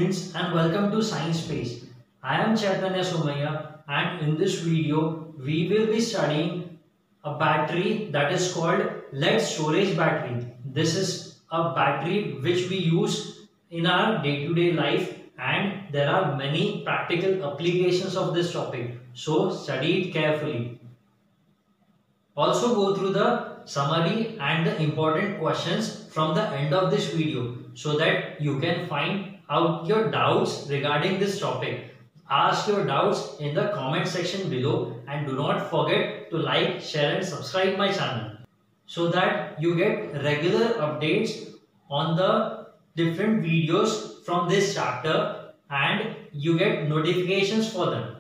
students and welcome to Science Space. I am Chaitanya Somaya and in this video we will be studying a battery that is called lead storage battery. This is a battery which we use in our day-to-day life and there are many practical applications of this topic. So study it carefully. Also go through the summary and the important questions from the end of this video so that you can find out your doubts regarding this topic. Ask your doubts in the comment section below and do not forget to like, share and subscribe my channel so that you get regular updates on the different videos from this chapter and you get notifications for them.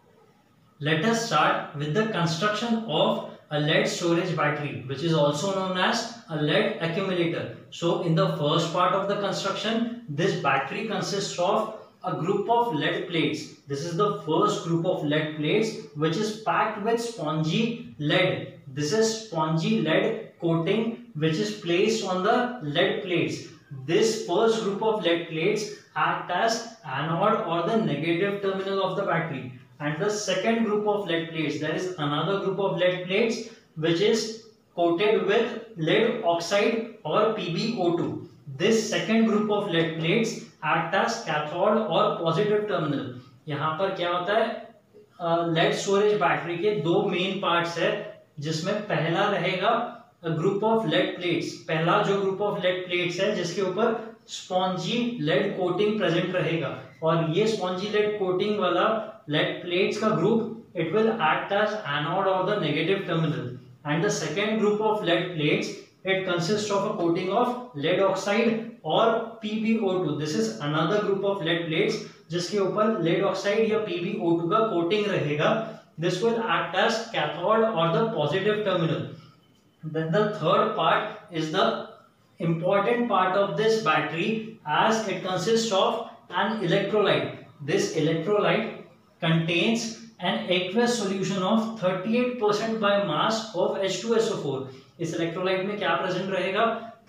Let us start with the construction of a lead storage battery, which is also known as a lead accumulator. So in the first part of the construction, this battery consists of a group of lead plates. This is the first group of lead plates which is packed with spongy lead. This is spongy lead coating which is placed on the lead plates. This first group of lead plates act as anode or the negative terminal of the battery. And the second group of lead plates, there is another group of lead plates which is coated with lead oxide or PbO2. This second group of lead plates act as cathode or positive terminal. यहाँ पर क्या होता है, lead storage battery के दो main parts है जिसमें पहला रहेगा ग्रुप ऑफ लेड प्लेट्स. पहला जो ग्रुप ऑफ लेड प्लेट्स है जिसके ऊपर स्पॉन्जी लेड कोटिंग प्रेजेंट रहेगा और ये स्पॉन्जी लेड कोटिंग वाला lead plates का group it will act as anode or the negative terminal, and the second group of lead plates it consists of a coating of lead oxide or PbO2. This is another group of lead plates जिसके ऊपर lead oxide या PbO2 का coating रहेगा. This will act as cathode or the positive terminal. Then the third part is the important part of this battery as it consists of an electrolyte. This electrolyte contains an aqueous solution of 38% by mass of H2SO4. इस electrolyte में क्या present रहेगा?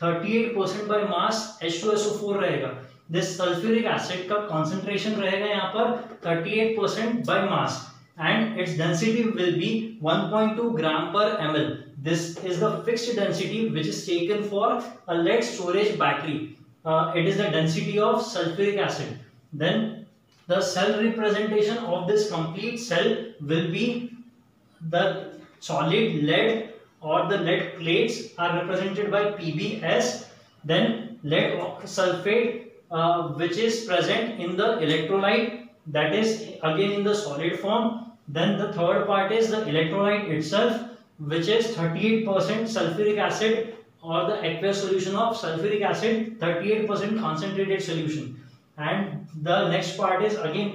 38% by mass H2SO4 रहेगा. This sulfuric acid का concentration रहेगा यहाँ पर 38% by mass and its density will be 1.2 gram per ml. This is the fixed density which is taken for a lead storage battery. It is the density of sulfuric acid. Then the cell representation of this complete cell will be the solid lead or the lead plates are represented by PbS. Then lead sulfate which is present in the electrolyte, that is again in the solid form. Then the third part is the electrolyte itself which is 38% sulfuric acid or the aqueous solution of sulfuric acid, 38% concentrated solution. And the next part is again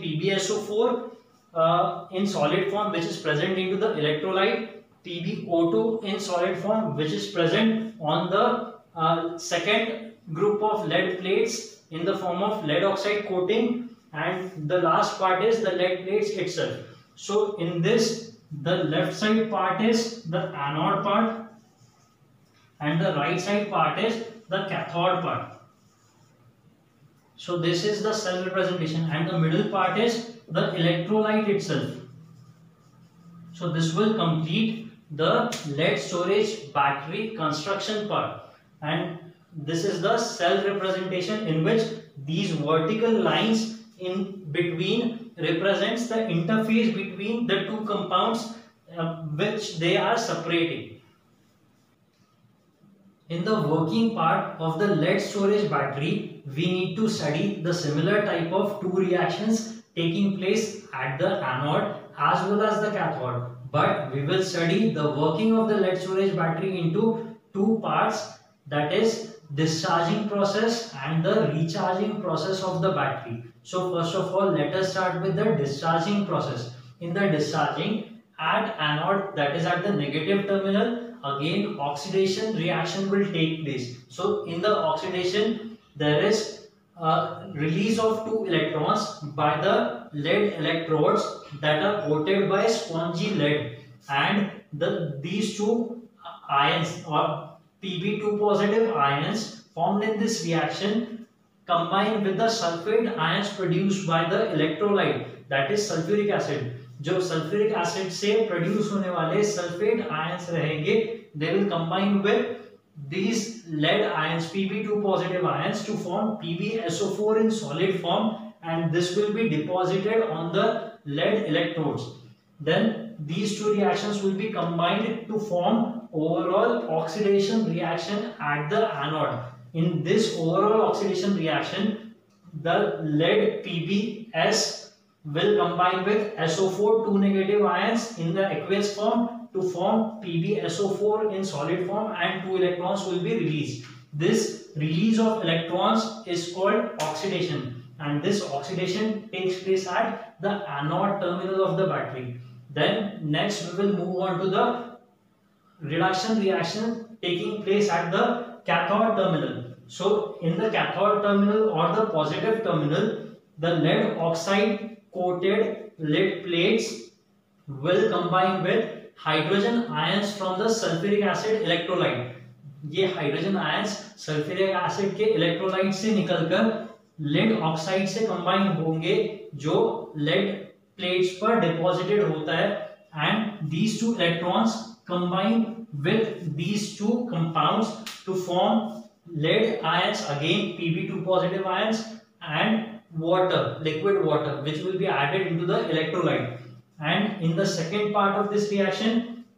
PbSO4 in solid form which is present into the electrolyte, PbO2 in solid form which is present on the second group of lead plates in the form of lead oxide coating, and the last part is the lead plates itself. So in this, the left side part is the anode part and the right side part is the cathode part. So this is the cell representation and the middle part is the electrolyte itself. So this will complete the lead storage battery construction part, and this is the cell representation in which these vertical lines in between represents the interface between the two compounds which they are separating. In the working part of the lead storage battery, we need to study the similar type of two reactions taking place at the anode as well as the cathode. But we will study the working of the lead storage battery into two parts, that is discharging process and the recharging process of the battery. So first of all, let us start with the discharging process. In the discharging, at anode, that is at the negative terminal, again oxidation reaction will take place. So in the oxidation there is a release of two electrons by the lead electrodes that are coated by spongy lead, and these two ions or Pb2 positive ions formed in this reaction combine with the sulfate ions produced by the electrolyte, that is sulfuric acid. जो sulphuric acid से produce होने वाले sulphate ions रहेंगे, they will combine with these lead ions, Pb2 positive ions, to form PbSO4 in solid form, and this will be deposited on the lead electrodes. Then these two reactions will be combined to form overall oxidation reaction at the anode. In this overall oxidation reaction, the lead Pbs will combine with SO4, 2 negative ions in the aqueous form to form PbSO4 in solid form, and 2 electrons will be released. This release of electrons is called oxidation, and this oxidation takes place at the anode terminal of the battery. Then next we will move on to the reduction reaction taking place at the cathode terminal. So in the cathode terminal or the positive terminal, the lead oxide coated lead plates will combine with hydrogen ions from the sulfuric acid electrolyte. ये hydrogen ions sulphuric acid के electrolyte से निकलकर lead oxide से combine होंगे, जो lead plates पर deposited होता है, and these two electrons combine with these two compounds to form lead ions, again Pb2 positive ions, and water, liquid water, which will be added into the electrolyte. And in the second part of this reaction,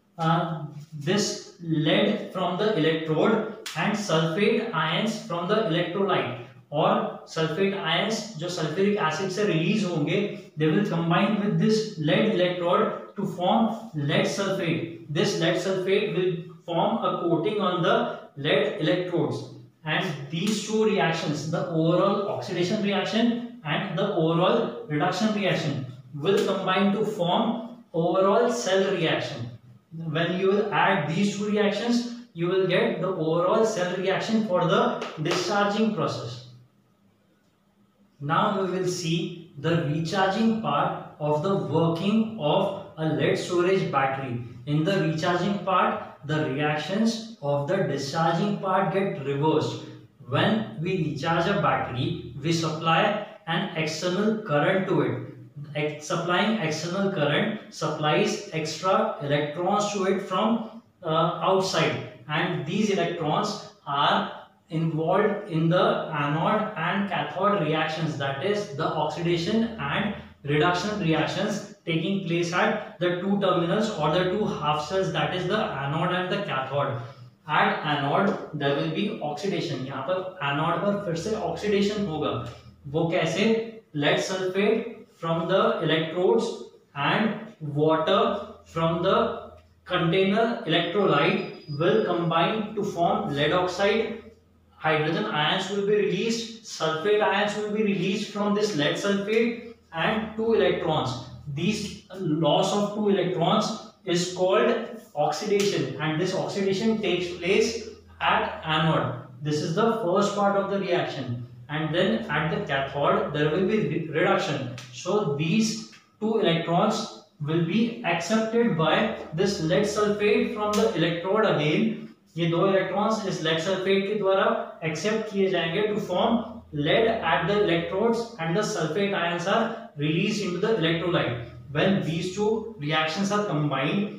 this lead from the electrode and sulfate ions from the electrolyte, और sulfate ions जो sulfuric acid से release होंगे, they will combine with this lead electrode to form lead sulfate. This lead sulfate will form a coating on the lead electrodes, and these two reactions, the overall oxidation reaction and the overall reduction reaction, will combine to form overall cell reaction. When you will add these two reactions, you will get the overall cell reaction for the discharging process. Now we will see the recharging part of the working of a lead storage battery. In the recharging part, the reactions of the discharging part get reversed. When we recharge a battery, we supply an external current to it. Supplying external current supplies extra electrons to it from outside, and these electrons are involved in the anode and cathode reactions, that is the oxidation and reduction reactions taking place at the two terminals or the two half cells, that is the anode and the cathode. At anode there will be oxidation. यहाँ पर anode पर फिर से oxidation होगा. वो कैसे? Lead sulfate from the electrodes and water from the container electrolyte will combine to form lead oxide. Hydrogen ions will be released, sulfate ions will be released from this lead sulfate, and 2 electrons. These loss of 2 electrons is called oxidation, and this oxidation takes place at anode. This is the first part of the reaction, and then at the cathode there will be reduction. So these 2 electrons will be accepted by this lead sulfate from the electrode again. ये 2 electrons इस lead sulfate के द्वारा accept किए जाएंगे to form lead at the electrodes, and the sulfate ions are released into the electrolyte. When these two reactions are combined,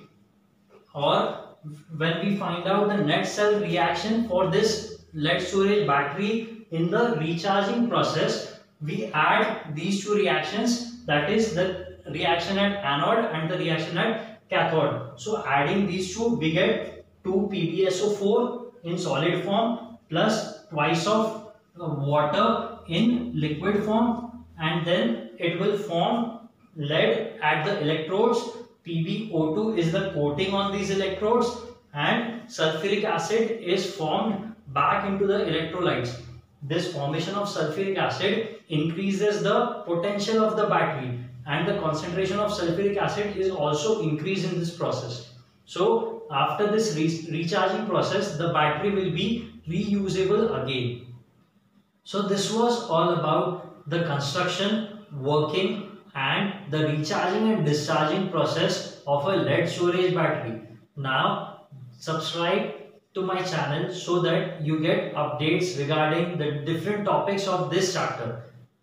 or when we find out the net cell reaction for this lead storage battery in the recharging process, we add these two reactions, that is the reaction at anode and the reaction at cathode. So adding these two, we get 2 PbSO4 in solid form plus twice of water in liquid form, and then it will form lead at the electrodes. PbO2 is the coating on these electrodes, and sulfuric acid is formed back into the electrolytes. This formation of sulfuric acid increases the potential of the battery, and the concentration of sulfuric acid is also increased in this process. So after this recharging process, the battery will be reusable again. So this was all about the construction, working, and the recharging and discharging process of a lead storage battery. Now subscribe to my channel so that you get updates regarding the different topics of this chapter.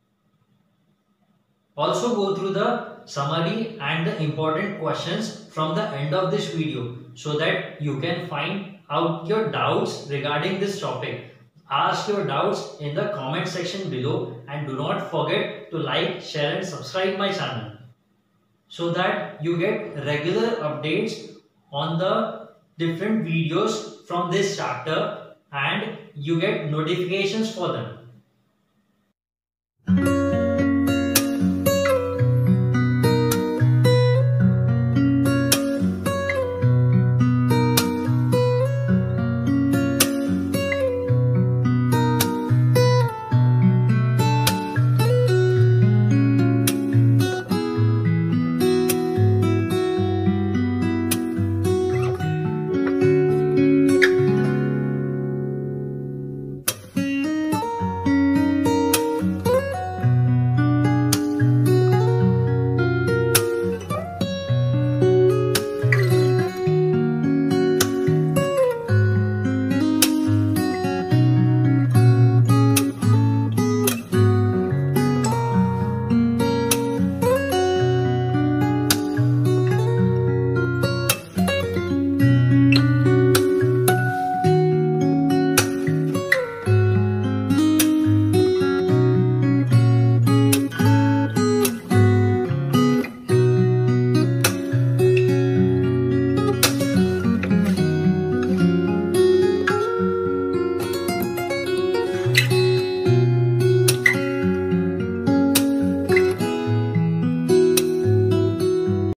Also go through the summary and the important questions from the end of this video so that you can find out your doubts regarding this topic. Ask your doubts in the comment section below and do not forget to like, share and subscribe my channel so that you get regular updates on the different videos from this chapter and you get notifications for them.